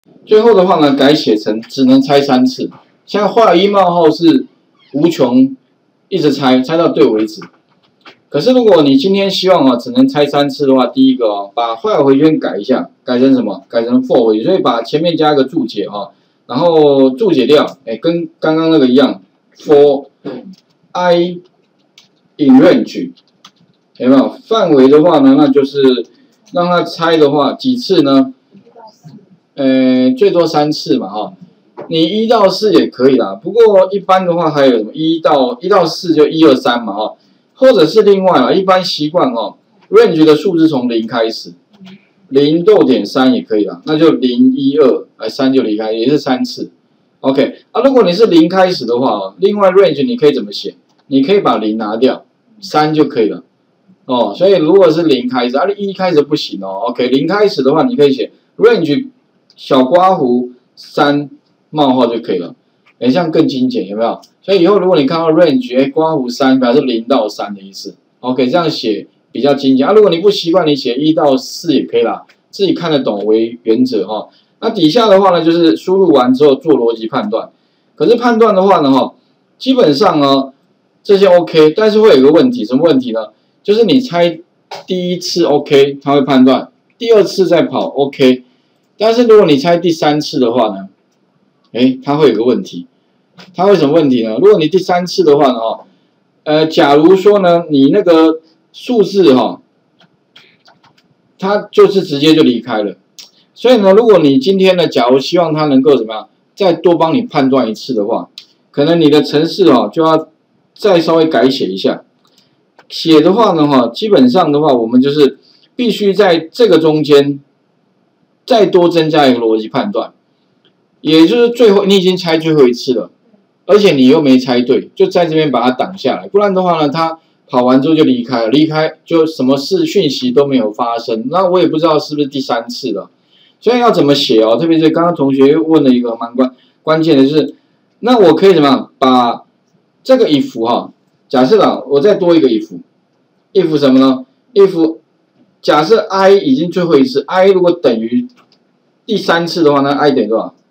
最后的话呢，改写成只能拆3次。像while冒号是无穷，一直拆到对为止。可是如果你今天希望只能拆3次的话，第一个把while回圈改一下，改成什么？改成 for 回圈，所以把前面加个注解然后注解掉，跟刚刚那个一样 ，for I in range， 有没有？范围的话呢，那就是让它拆的话几次呢？最多3次嘛你1到4也可以啦，不过一般的话还有什么1到4就1、2、3嘛或者是另外一般习惯range 的数字从0开始，0.3也可以啦，那就0、1、2， 3就离开，也是3次。OK 如果你是0开始的话另外 range 你可以怎么写？你可以把0拿掉，3就可以了所以如果是0开始1开始不行OK 0开始的话你可以写 range 小刮弧3冒号就可以了，这样更精简有没有？所以以后如果你看到 range 刮弧3，表示0到3的意思。OK 这样写比较精简如果你不习惯，你写1到4也可以啦，自己看得懂为原则那底下的话呢，就是输入完之后做逻辑判断。可是判断的话呢基本上呢这些 OK， 但是会有一个问题，什么问题呢？就是你猜第一次 OK， 它会判断；第2次再跑 OK， 但是如果你猜第3次的话呢，它会有个问题。它会什么问题呢？如果你第3次的话呢假如说呢你那个数字它就是直接就离开了。所以呢，如果你今天呢，假如希望它能够怎么样，再多帮你判断一次的话，可能你的程式就要再稍微改写一下。写的话呢基本上的话，我们就是必须在这个中间再多增加一个逻辑判断，也就是最后你已经猜最后一次了，而且你又没猜对，就在这边把它挡下来，不然的话呢，它跑完之后就离开了，离开就什么事讯息都没有发生，那我也不知道是不是第3次了。所以要怎么写特别是刚刚同学问了一个蛮关键的，就是那我可以怎么样把这个 if 假设我再多一个 if 什么呢 ？if 假设 I 已经最后一次 ，I 如果等于第3次的话，那 I 等于多少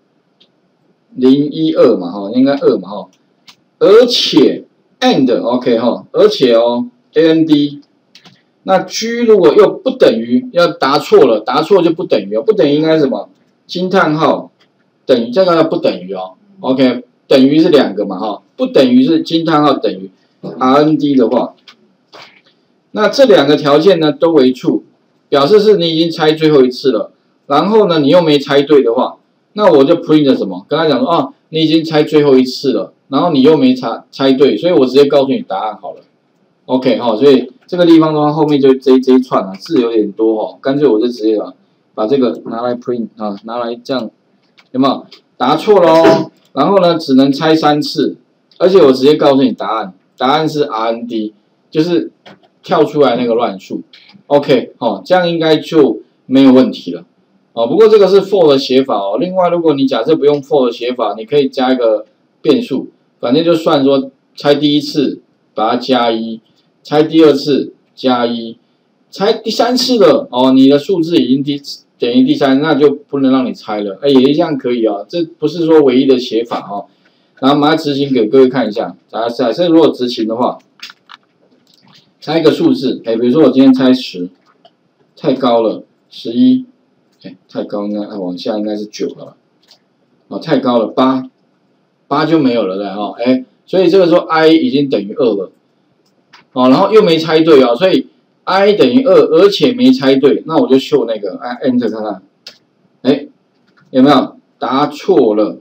？0、1、2嘛应该2嘛而且 and OK 而且and。那 G 如果又不等于，要答错了，答错就不等于不等于应该是什么？惊叹号等于这个要不等于OK 等于是2个嘛不等于是惊叹号等于 RND 的话，那这2个条件呢都为 true， 表示是你已经猜最后一次了，然后呢你又没猜对的话，那我就 print 什么？跟他讲说你已经猜最后一次了，然后你又没猜对，所以我直接告诉你答案好了。OK 所以这个地方的话，后面就这一串字有点多干脆我就直接把这个拿来 print 拿来这样，有没有？答错咯，然后呢只能猜3次，而且我直接告诉你答案，答案是 RND， 就是跳出来那个乱数。OK 这样应该就没有问题了不过这个是 for 的写法另外如果你假设不用 for 的写法，你可以加一个变数，反正就算说猜第1次把它加1。猜第2次加1，猜第3次了你的数字已经等于第3，那就不能让你猜了，也这样可以这不是说唯一的写法然后马上执行给各位看一下，假设如果执行的话，猜一个数字，比如说我今天猜10，太高了，11，太高应该往下应该是9了，太高了8就没有了所以这个时候 I 已经等于2了。然后又没猜对所以 I 等于2，而且没猜对，那我就秀那个Enter 看看，有没有？答错了，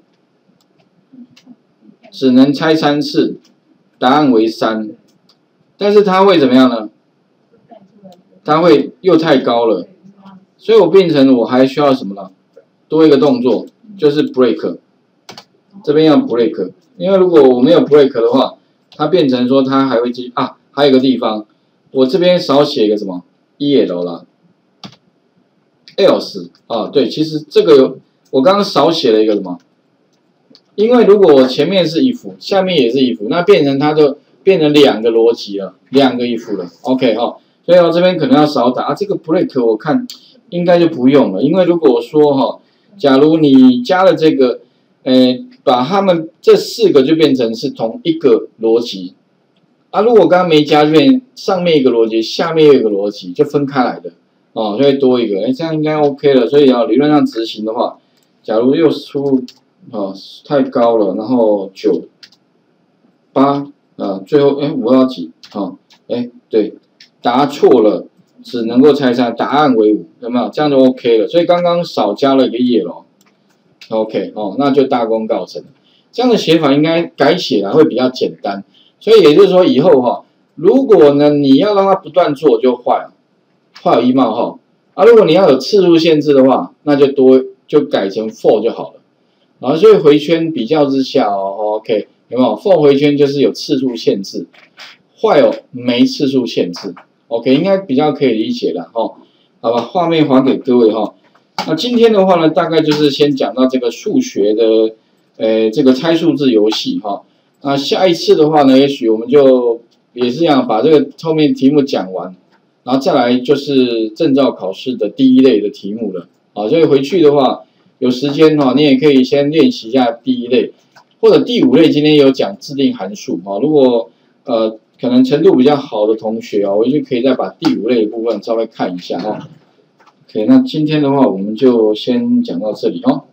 只能猜3次，答案为3，但是它会怎么样呢？它会又太高了，所以我变成我还需要什么呢？多一个动作，就是 break， 这边要 break， 因为如果我没有 break 的话，它变成说它还会还有一个地方，我这边少写一个什么 EL 啦 ，else 对，其实这个我刚刚少写了一个什么？因为如果我前面是 if， 下面也是 if， 那变成它就变成2个逻辑了，2个 if 了 ，OK 所以这边可能要少打这个 break 我看应该就不用了，因为如果我说假如你加了这个，把它们这4个就变成是同一个逻辑啊。如果刚刚没加，就变上面一个逻辑，下面又一个逻辑，就分开来的哦，就会多一个，这样应该 OK 了。所以理论上执行的话，假如又输入太高了，然后9、8最后5要几对，答错了，只能够猜3，答案为5，有没有？这样就 OK 了。所以刚刚少加了一个页咯 OK 那就大功告成。这样的写法应该改写会比较简单。所以也就是说以后如果呢你要让它不断做就画有一冒号如果你要有次数限制的话，那就改成 for 就好了。所以回圈比较之下OK 有没有 for 回圈就是有次数限制，while没次数限制 ，OK 应该比较可以理解了好吧，画面还给各位那今天的话呢，大概就是先讲到这个数学的这个猜数字游戏那下一次的话呢，也许我们就也是一样把这个后面题目讲完，然后再来就是证照考试的第1类的题目了所以回去的话有时间你也可以先练习一下第1类。或者第5类今天有讲自定函数如果可能程度比较好的同学我就可以再把第5类的部分稍微看一下OK， 那今天的话我们就先讲到这里